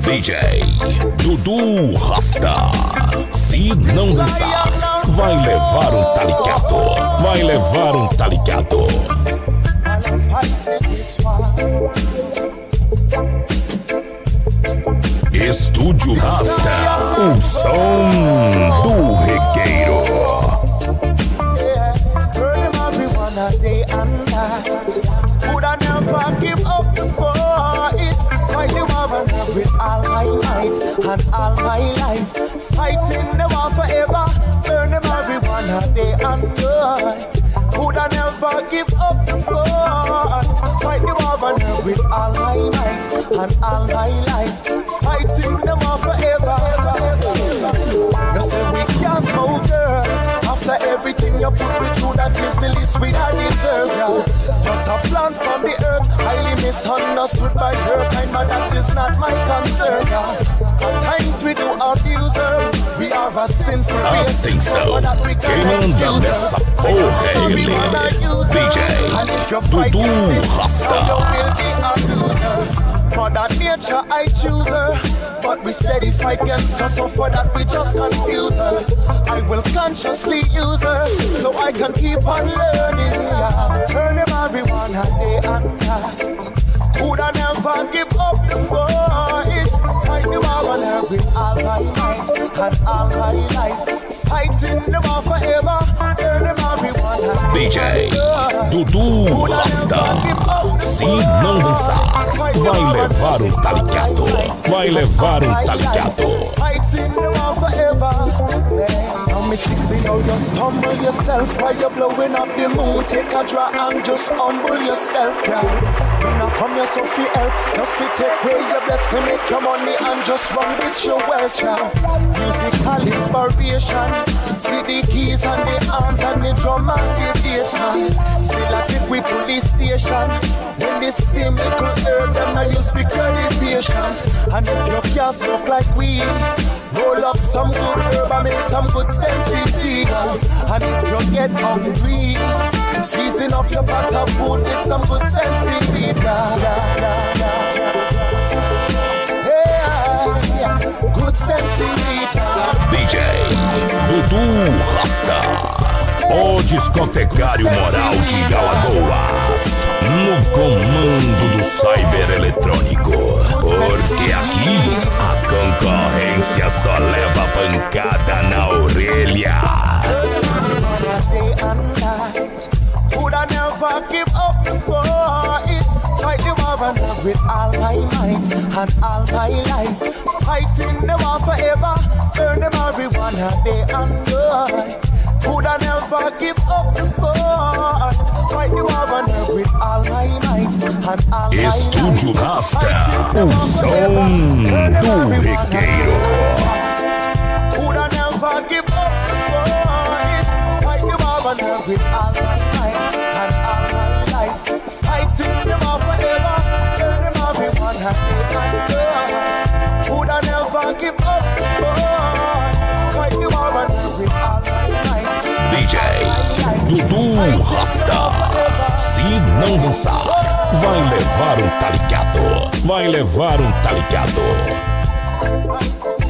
DJ Dudu Rasta. Se não dançar, vai levar um talicado. Vai levar um talicado. Estúdio Rasta, o som do regueiro. With all my might and all my life, fighting the war forever, burn them everyone a day and night. Would I never give up the fight? Fight the war with all my might and all my life, fighting the war forever. You say we can't smoke, girl. After everything you put me through, that is the least we are deserve, girl. Just a plan from the earth, highly misunderstood by her kind, but that is not my concern, girl. At times we do abuse her, we are a sinful race. Atenção, quem manda nessa porra é ele, DJ Dudu Rasta. For that nature I choose her, but we steady fight against her, so for that we just confuse her. I will consciously use her, so I can keep on learning, yeah. Turn them everyone a day and night. Would I never give up the fight? Fight the war on her with all my might and all my life, fighting the war forever. Turn them everyone a DJ Dudu Rasta. Se não dançar, vai levar um talicado. Vai levar um talicado. Fighting the war forever. Now me see how you stumble yourself while you're blowing up the moon. Take a draw and just humble yourself, yeah. You not come here so fi help, just fi take away your blessing, make your money and just run with your wealth, yeah. Musical inspiration, see the keys and the arms and the drum and the bass, man. Still I think we police station. When they see me could herb them, I use for cultivation. And if you can't smoke like weed, roll up some good herb and make some good sense tea. And if you get hungry, season up your pot of food with some good sense weed. Yeah, good sense weed. DJ Dudu Rasta. O discotecário moral de Alagoas, no comando do cyber eletrônico. Porque aqui a concorrência só leva pancada na orelha. Would I never give up the fight? Fight the war with all my might and all my life, fighting the war forever. Turn them everyone a day and night. Would I never give up the fight? Fight the war with all my might and all my Estúdio Rasta, o som do regueiro. Would I never give up the fight? Fight the war with all my might and all my life, fighting the war forever. Turn them everyone happy and good. Would I never give up the fight? Fight the war with all my might. DJ Dudu Rasta. Se não dançar, vai levar um talicado. Vai levar um talicado.